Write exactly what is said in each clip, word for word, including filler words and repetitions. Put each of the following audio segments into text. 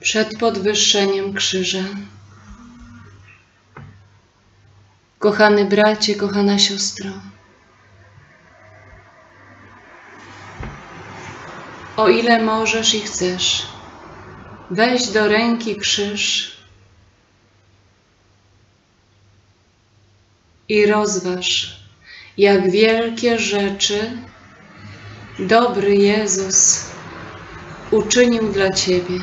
przed podwyższeniem krzyża. Kochany bracie, kochana siostro, o ile możesz i chcesz, weź do ręki krzyż i rozważ, jak wielkie rzeczy dobry Jezus uczynił dla Ciebie.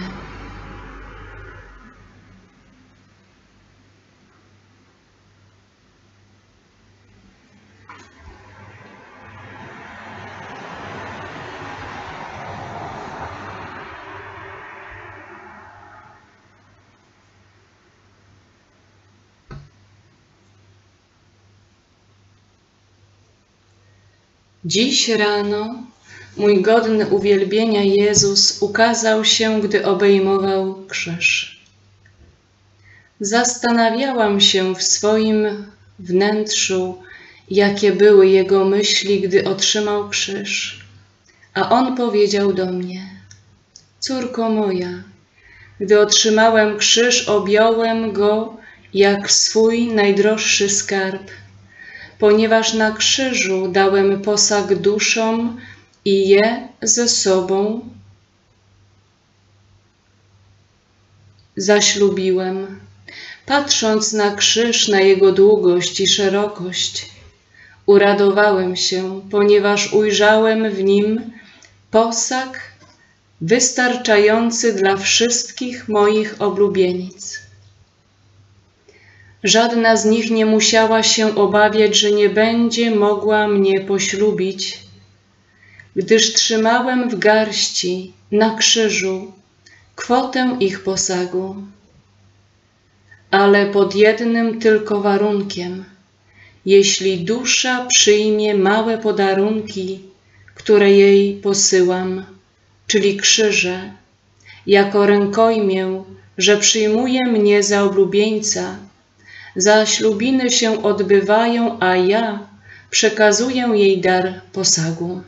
Dziś rano mój godny uwielbienia Jezus ukazał się, gdy obejmował krzyż. Zastanawiałam się w swoim wnętrzu, jakie były Jego myśli, gdy otrzymał krzyż. A On powiedział do mnie: córko moja, gdy otrzymałem krzyż, objąłem go jak swój najdroższy skarb, ponieważ na krzyżu dałem posag duszom i je ze sobą zaślubiłem. Patrząc na krzyż, na jego długość i szerokość, uradowałem się, ponieważ ujrzałem w nim posag wystarczający dla wszystkich moich oblubienic. Żadna z nich nie musiała się obawiać, że nie będzie mogła mnie poślubić, gdyż trzymałem w garści na krzyżu kwotę ich posagu, ale pod jednym tylko warunkiem: jeśli dusza przyjmie małe podarunki, które jej posyłam, czyli krzyże, jako rękojmię, że przyjmuje mnie za oblubieńca. Zaślubiny się odbywają, a ja przekazuję jej dar posagu.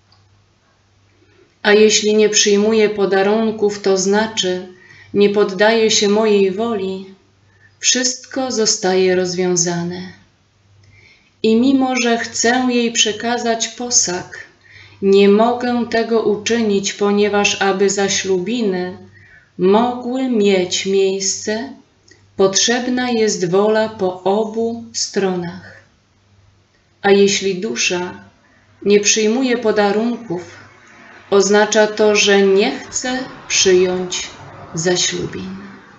A jeśli nie przyjmuje podarunków, to znaczy nie poddaje się mojej woli, wszystko zostaje rozwiązane. I mimo że chcę jej przekazać posag, nie mogę tego uczynić, ponieważ aby zaślubiny mogły mieć miejsce, potrzebna jest wola po obu stronach. A jeśli dusza nie przyjmuje podarunków, oznacza to, że nie chce przyjąć zaślubin.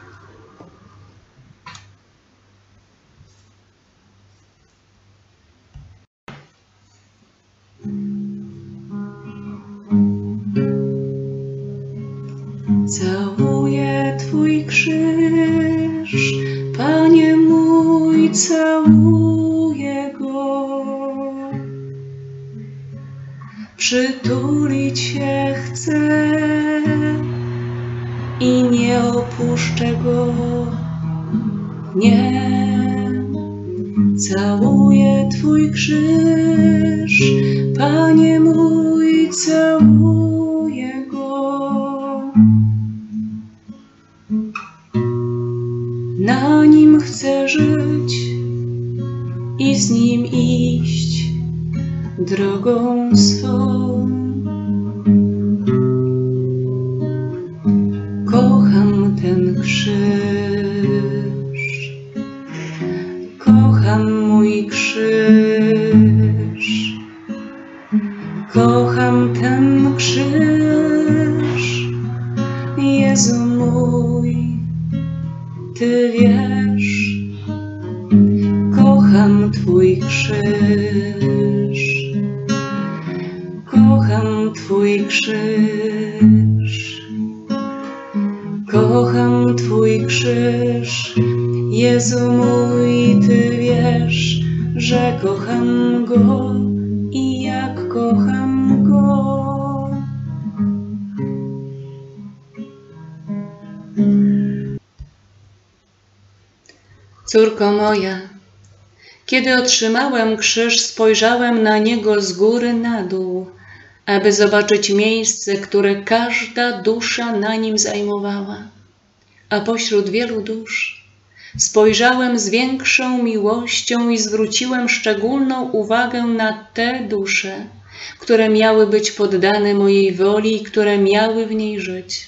Całuję Twój krzyż, Panie mój, całuję go. Przytulić się chcę i nie opuszczę go. Nie, całuję Twój krzyż, Panie mój, całuję go. Na nim chcę żyć i z nim iść drogą swą. Kocham ten krzyż, kocham mój krzyż, kocham ten krzyż, Jezu mój, Ty wiesz, kocham Twój krzyż, kocham Twój krzyż, kocham Twój krzyż, Jezu mój, Ty wiesz, że kocham go i jak kocham go. Córko moja, kiedy otrzymałem krzyż, spojrzałem na niego z góry na dół, aby zobaczyć miejsce, które każda dusza na nim zajmowała. a pośród wielu dusz spojrzałem z większą miłością i zwróciłem szczególną uwagę na te dusze, które miały być poddane mojej woli i które miały w niej żyć.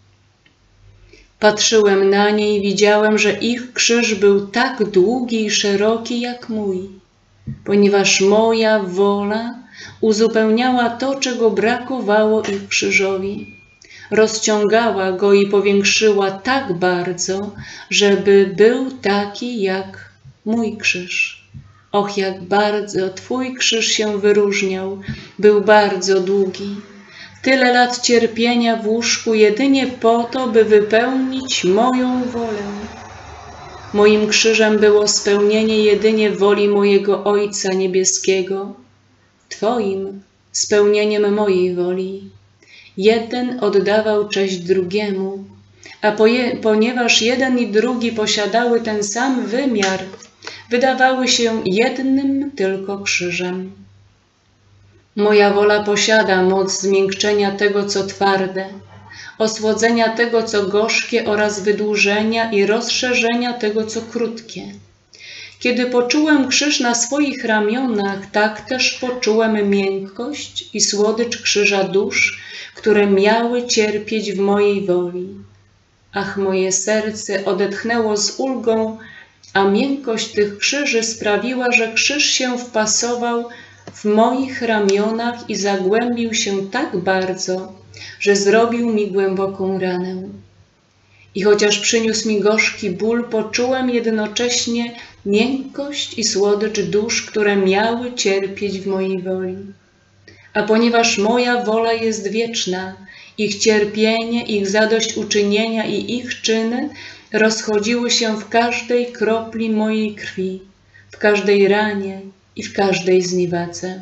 Patrzyłem na nie i widziałem, że ich krzyż był tak długi i szeroki jak mój, ponieważ moja wola uzupełniała to, czego brakowało ich krzyżowi. Rozciągała go i powiększyła tak bardzo, żeby był taki jak mój krzyż. Och, jak bardzo Twój krzyż się wyróżniał, był bardzo długi. Tyle lat cierpienia w łóżku jedynie po to, by wypełnić moją wolę. Moim krzyżem było spełnienie jedynie woli mojego Ojca Niebieskiego, Twoim spełnieniem mojej woli. Jeden oddawał cześć drugiemu, a ponieważ jeden i drugi posiadały ten sam wymiar, wydawały się jednym tylko krzyżem. Moja wola posiada moc zmiękczenia tego, co twarde, osłodzenia tego, co gorzkie oraz wydłużenia i rozszerzenia tego, co krótkie. Kiedy poczułem krzyż na swoich ramionach, tak też poczułem miękkość i słodycz krzyża dusz, które miały cierpieć w mojej woli. Ach, moje serce odetchnęło z ulgą, a miękkość tych krzyży sprawiła, że krzyż się wpasował w moich ramionach i zagłębił się tak bardzo, że zrobił mi głęboką ranę. I chociaż przyniósł mi gorzki ból, poczułem jednocześnie miękkość i słodycz dusz, które miały cierpieć w mojej woli. A ponieważ moja wola jest wieczna, ich cierpienie, ich zadośćuczynienia i ich czyny rozchodziły się w każdej kropli mojej krwi, w każdej ranie i w każdej zniwadze.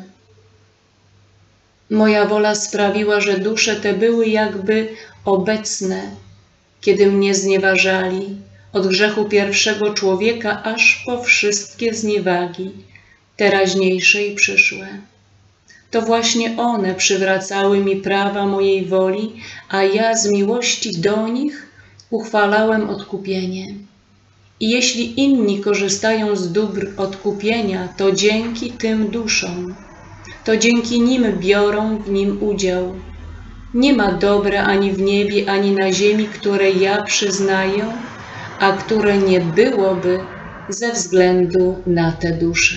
Moja wola sprawiła, że dusze te były jakby obecne, kiedy mnie znieważali, od grzechu pierwszego człowieka aż po wszystkie zniewagi, teraźniejsze i przyszłe. To właśnie one przywracały mi prawa mojej woli, a ja z miłości do nich uchwalałem odkupienie. I jeśli inni korzystają z dóbr odkupienia, to dzięki tym duszom, to dzięki nim biorą w nim udział. Nie ma dobra ani w niebie, ani na ziemi, które ja przyznaję, a które nie byłoby ze względu na te dusze.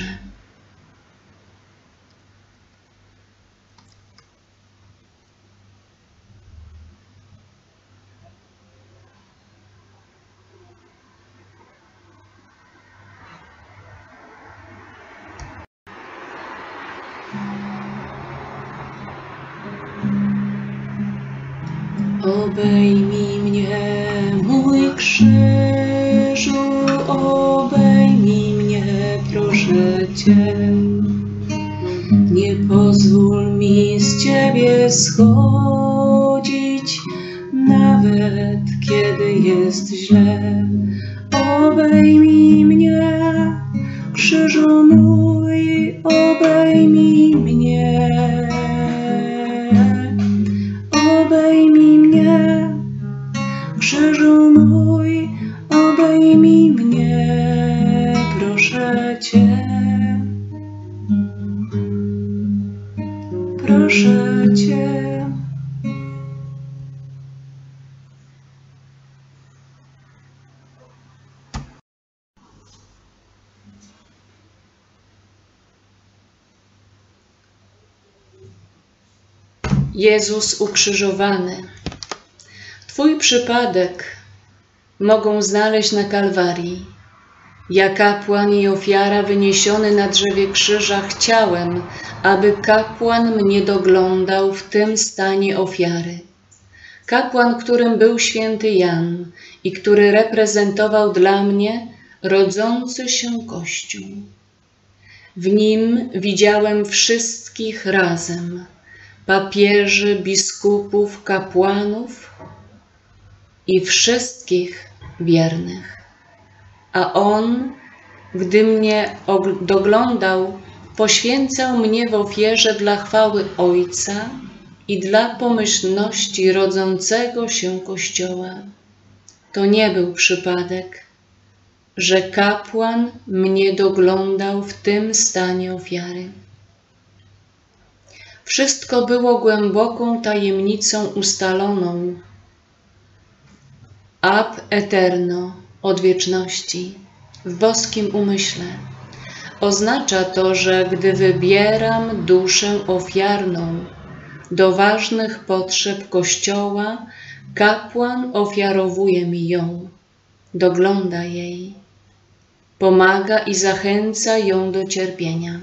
Obejmij mnie, mój krzyżu, obejmij mnie, proszę Cię. Nie pozwól mi z Ciebie schodzić, nawet kiedy jest źle. Obejmij mnie, krzyżu mój, obejmij mnie. Obejmij mnie, krzyżu mój, obejmij mnie, proszę Cię. Proszę Cię. Jezus ukrzyżowany. Twój przypadek mogą znaleźć na Kalwarii. Ja, kapłan i ofiara wyniesiony na drzewie krzyża, chciałem, aby kapłan mnie doglądał w tym stanie ofiary. Kapłan, którym był święty Jan i który reprezentował dla mnie rodzący się Kościół. W nim widziałem wszystkich razem, papieży, biskupów, kapłanów i wszystkich wiernych. A On, gdy mnie doglądał, poświęcał mnie w ofierze dla chwały Ojca i dla pomyślności rodzącego się Kościoła. to nie był przypadek, że kapłan mnie doglądał w tym stanie ofiary. Wszystko było głęboką tajemnicą ustaloną, ab eterno, od wieczności, w boskim umyśle. Oznacza to, że gdy wybieram duszę ofiarną do ważnych potrzeb Kościoła, kapłan ofiarowuje mi ją, dogląda jej, pomaga i zachęca ją do cierpienia.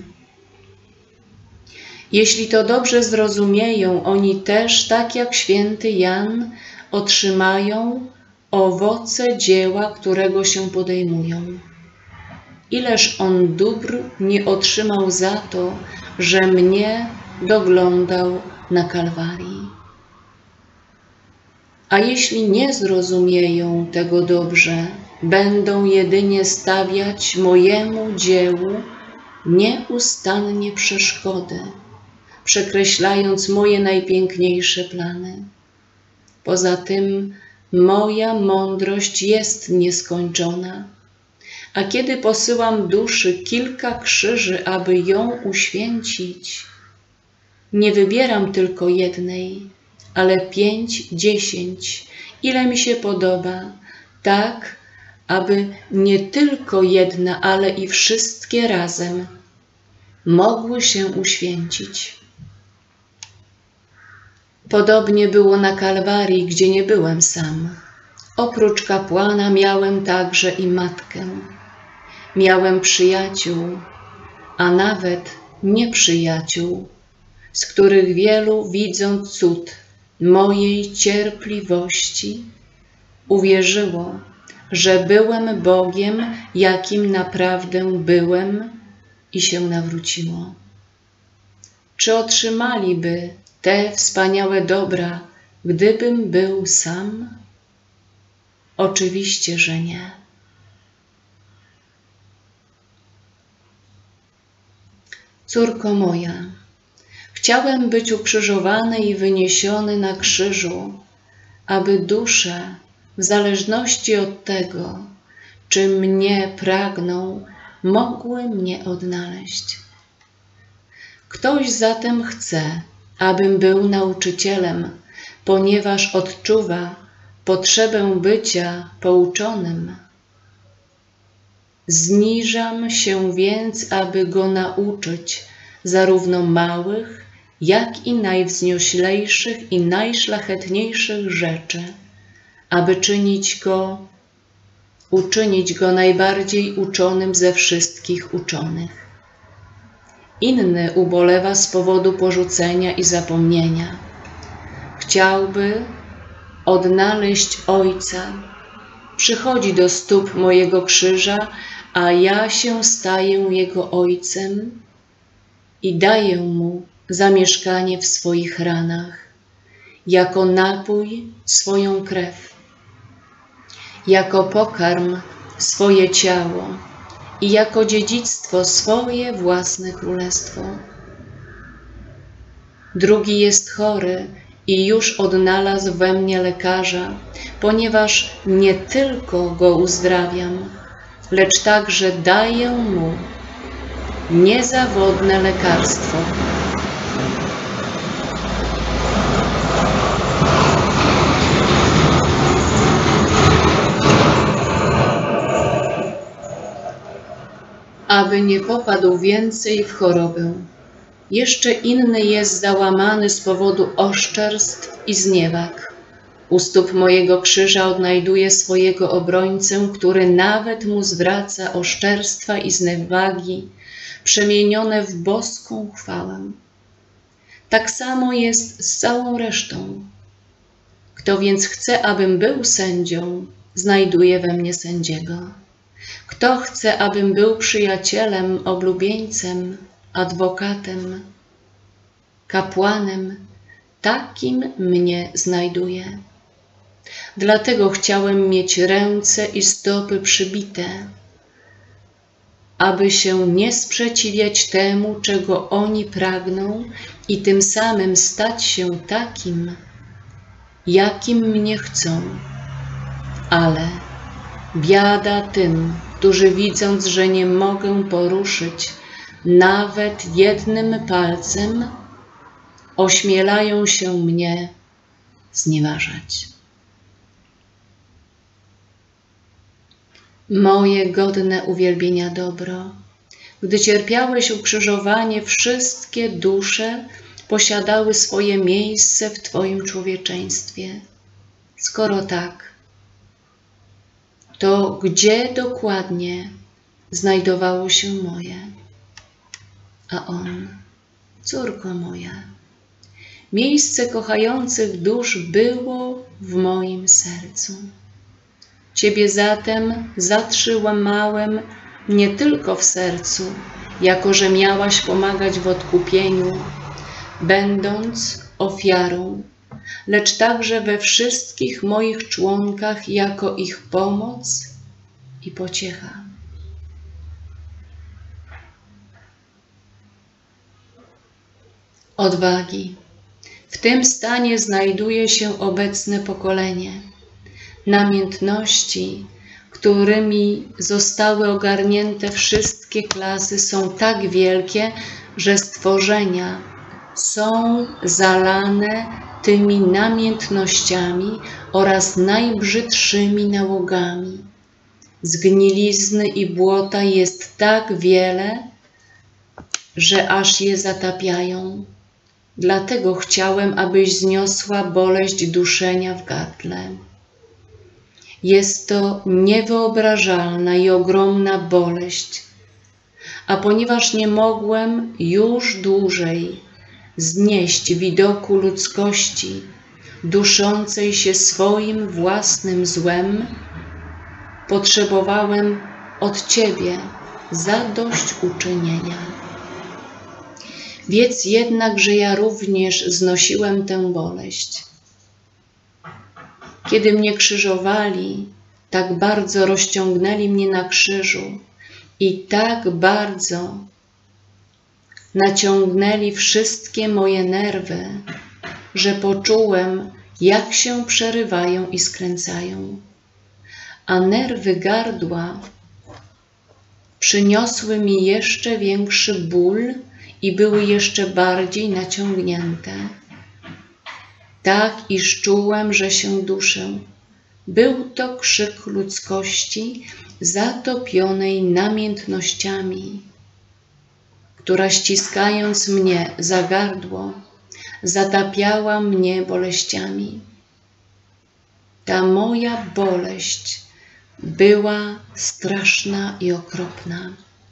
Jeśli to dobrze zrozumieją, oni też, tak jak święty Jan, otrzymają owoce dzieła, którego się podejmują. Ileż on dóbr nie otrzymał za to, że mnie doglądał na Kalwarii. A jeśli nie zrozumieją tego dobrze, będą jedynie stawiać mojemu dziełu nieustannie przeszkody, przekreślając moje najpiękniejsze plany. Poza tym moja mądrość jest nieskończona, a kiedy posyłam duszy kilka krzyży, aby ją uświęcić, nie wybieram tylko jednej, ale pięć, dziesięć, ile mi się podoba, tak, aby nie tylko jedna, ale i wszystkie razem mogły się uświęcić. Podobnie było na Kalwarii, gdzie nie byłem sam. Oprócz kapłana miałem także i matkę. Miałem przyjaciół, a nawet nieprzyjaciół, z których wielu, widząc cud mojej cierpliwości, uwierzyło, że byłem Bogiem, jakim naprawdę byłem, i się nawróciło. Czy otrzymaliby te wspaniałe dobra, gdybym był sam? Oczywiście, że nie. Córko moja, chciałem być ukrzyżowany i wyniesiony na krzyżu, aby dusze, w zależności od tego, czy mnie pragną, mogły mnie odnaleźć. Ktoś zatem chce, abym był nauczycielem, ponieważ odczuwa potrzebę bycia pouczonym. Zniżam się więc, aby go nauczyć zarówno małych, jak i najwznioślejszych i najszlachetniejszych rzeczy, aby czynić go, uczynić go najbardziej uczonym ze wszystkich uczonych. Inny ubolewa z powodu porzucenia i zapomnienia. Chciałby odnaleźć Ojca, przychodzi do stóp mojego krzyża, a ja się staję Jego Ojcem i daję Mu zamieszkanie w swoich ranach, jako napój swoją krew, jako pokarm swoje ciało i jako dziedzictwo swoje własne królestwo. Drugi jest chory i już odnalazł we mnie lekarza, ponieważ nie tylko go uzdrawiam, lecz także daję mu niezawodne lekarstwo. Aby nie popadł więcej w chorobę. Jeszcze inny jest załamany z powodu oszczerstw i zniewag. U stóp mojego krzyża odnajduje swojego obrońcę, który nawet mu zwraca oszczerstwa i zniewagi, przemienione w boską chwałę. Tak samo jest z całą resztą. Kto więc chce, abym był sędzią, znajduje we mnie sędziego. Kto chce, abym był przyjacielem, oblubieńcem, adwokatem, kapłanem, takim mnie znajduje. Dlatego chciałem mieć ręce i stopy przybite, aby się nie sprzeciwiać temu, czego oni pragną, i tym samym stać się takim, jakim mnie chcą, Ale biada tym, którzy widząc, że nie mogę poruszyć nawet jednym palcem, ośmielają się mnie znieważać. Moje godne uwielbienia dobro, gdy cierpiałeś ukrzyżowanie, wszystkie dusze posiadały swoje miejsce w Twoim człowieczeństwie. Skoro tak, to gdzie dokładnie znajdowało się moje? A on, córko moja, miejsce kochających dusz było w moim sercu. Ciebie zatem zatrzymałem nie tylko w sercu, jako że miałaś pomagać w odkupieniu, będąc ofiarą, lecz także we wszystkich moich członkach jako ich pomoc i pociecha. Odwagi. W tym stanie znajduje się obecne pokolenie. Namiętności, którymi zostały ogarnięte wszystkie klasy, są tak wielkie, że stworzenia są zalane tymi namiętnościami oraz najbrzydszymi nałogami. Zgnilizny i błota jest tak wiele, że aż je zatapiają. Dlatego chciałem, abyś zniosła boleść duszenia w gardle. Jest to niewyobrażalna i ogromna boleść, a ponieważ nie mogłem już dłużej znieść widoku ludzkości duszącej się swoim własnym złem, potrzebowałem od Ciebie zadośćuczynienia. Wiedz jednak, że ja również znosiłem tę boleść. Kiedy mnie krzyżowali, tak bardzo rozciągnęli mnie na krzyżu i tak bardzo naciągnęli wszystkie moje nerwy, że poczułem, jak się przerywają i skręcają. A nerwy gardła przyniosły mi jeszcze większy ból i były jeszcze bardziej naciągnięte. Tak, iż czułem, że się duszę. Był to krzyk ludzkości zatopionej namiętnościami, która ściskając mnie za gardło, zatapiała mnie boleściami. Ta moja boleść była straszna i okropna.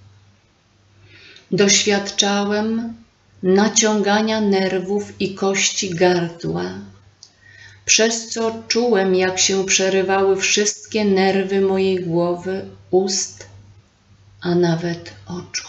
Doświadczałem naciągania nerwów i kości gardła, przez co czułem, jak się przerywały wszystkie nerwy mojej głowy, ust, a nawet oczu.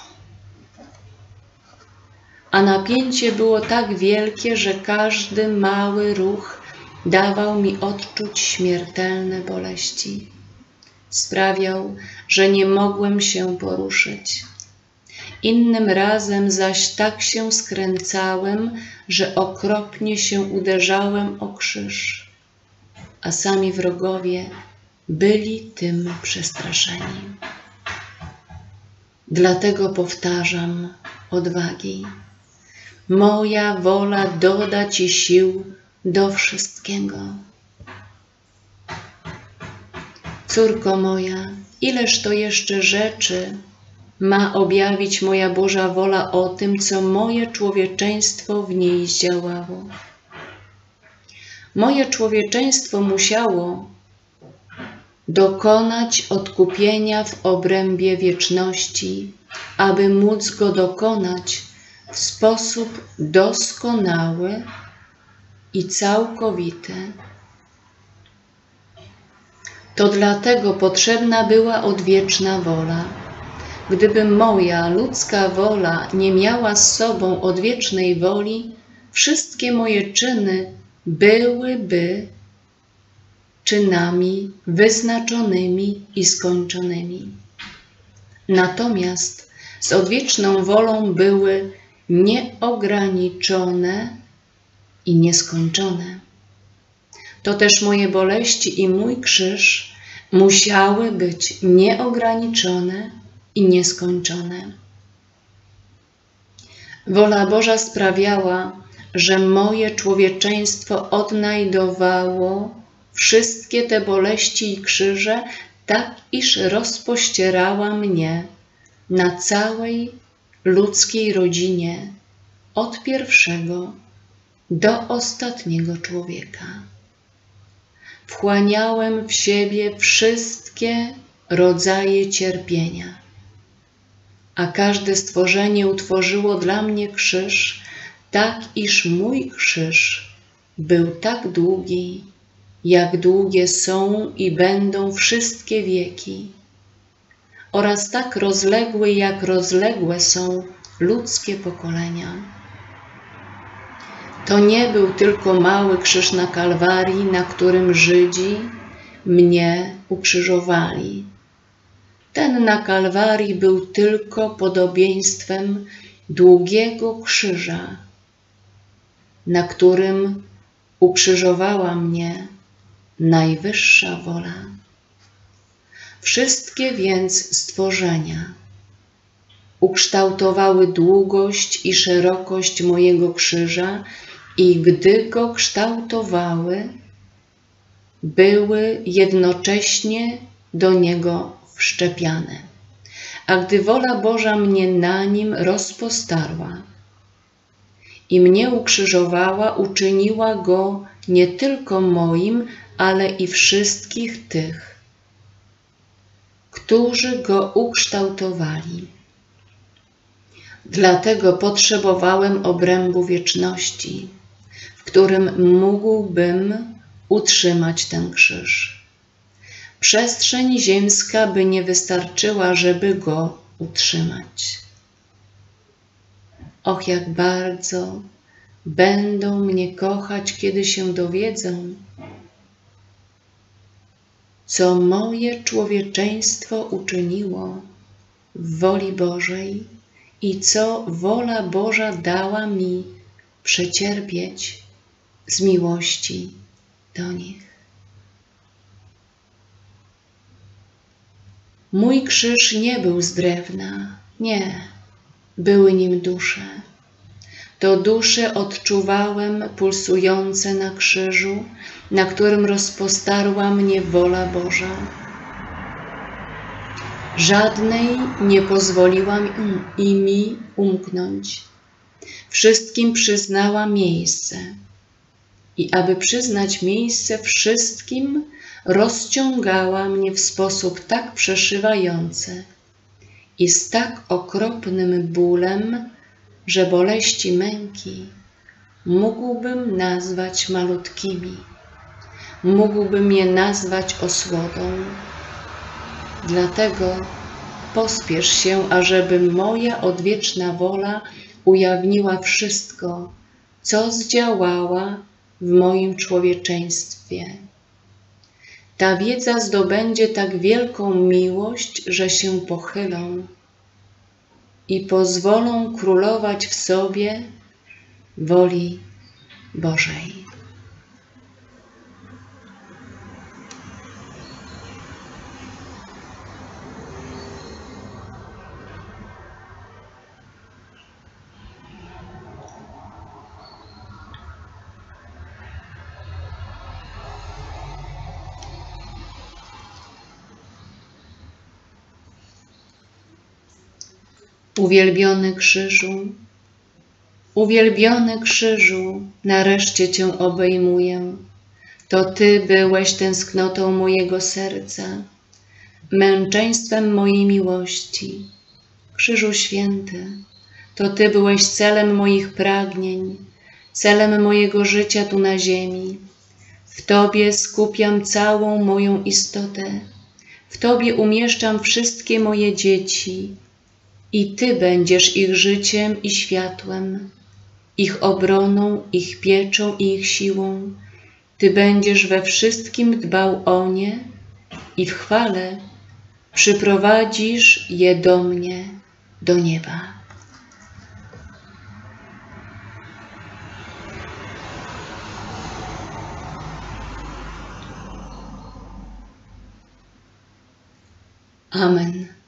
A napięcie było tak wielkie, że każdy mały ruch dawał mi odczuć śmiertelne boleści. Sprawiał, że nie mogłem się poruszyć. Innym razem zaś tak się skręcałem, że okropnie się uderzałem o krzyż, a sami wrogowie byli tym przestraszeni. Dlatego powtarzam odwagi. Moja wola doda Ci sił do wszystkiego. Córko moja, ileż to jeszcze rzeczy ma objawić moja Boża wola o tym, co moje człowieczeństwo w niej zdziałało. Moje człowieczeństwo musiało dokonać odkupienia w obrębie wieczności, aby móc go dokonać w sposób doskonały i całkowity. To dlatego potrzebna była odwieczna wola. Gdyby moja ludzka wola nie miała z sobą odwiecznej woli, wszystkie moje czyny byłyby czynami wyznaczonymi i skończonymi. Natomiast z odwieczną wolą były nieograniczone i nieskończone. To też moje boleści i mój krzyż musiały być nieograniczone i nieskończone. Wola Boża sprawiała, że moje człowieczeństwo odnajdowało wszystkie te boleści i krzyże, tak iż rozpościerała mnie na całej ludzkiej rodzinie, od pierwszego do ostatniego człowieka. Wchłaniałem w siebie wszystkie rodzaje cierpienia, a każde stworzenie utworzyło dla mnie krzyż, tak iż mój krzyż był tak długi, jak długie są i będą wszystkie wieki, oraz tak rozległy, jak rozległe są ludzkie pokolenia. To nie był tylko mały krzyż na Kalwarii, na którym Żydzi mnie ukrzyżowali. Ten na Kalwarii był tylko podobieństwem długiego krzyża, na którym ukrzyżowała mnie najwyższa wola. Wszystkie więc stworzenia ukształtowały długość i szerokość mojego krzyża i gdy go kształtowały, były jednocześnie do niego wszczepiane. A gdy wola Boża mnie na nim rozpostarła i mnie ukrzyżowała, uczyniła go nie tylko moim, ale i wszystkich tych, którzy go ukształtowali. Dlatego potrzebowałem obrębu wieczności, w którym mógłbym utrzymać ten krzyż. Przestrzeń ziemska by nie wystarczyła, żeby go utrzymać. Och, jak bardzo będą mnie kochać, kiedy się dowiedzą, co moje człowieczeństwo uczyniło w woli Bożej i co wola Boża dała mi przecierpieć z miłości do nich. Mój krzyż nie był z drewna, nie, były nim dusze. To dusze odczuwałem pulsujące na krzyżu, na którym rozpostarła mnie wola Boża. Żadnej nie pozwoliłam i mi umknąć. Wszystkim przyznała miejsce. I aby przyznać miejsce wszystkim, rozciągała mnie w sposób tak przeszywający i z tak okropnym bólem, że boleści męki mógłbym nazwać malutkimi, mógłbym je nazwać osłodą. Dlatego pospiesz się, ażeby moja odwieczna wola ujawniła wszystko, co zdziałała w moim człowieczeństwie. Ta wiedza zdobędzie tak wielką miłość, że się pochylą i pozwolą królować w sobie woli Bożej. Uwielbiony krzyżu, uwielbiony krzyżu, nareszcie Cię obejmuję. To Ty byłeś tęsknotą mojego serca, męczeństwem mojej miłości. Krzyżu święty, to Ty byłeś celem moich pragnień, celem mojego życia tu na ziemi. W Tobie skupiam całą moją istotę, w Tobie umieszczam wszystkie moje dzieci, i Ty będziesz ich życiem i światłem, ich obroną, ich pieczą i ich siłą. Ty będziesz we wszystkim dbał o nie i w chwale przyprowadzisz je do mnie, do nieba. Amen.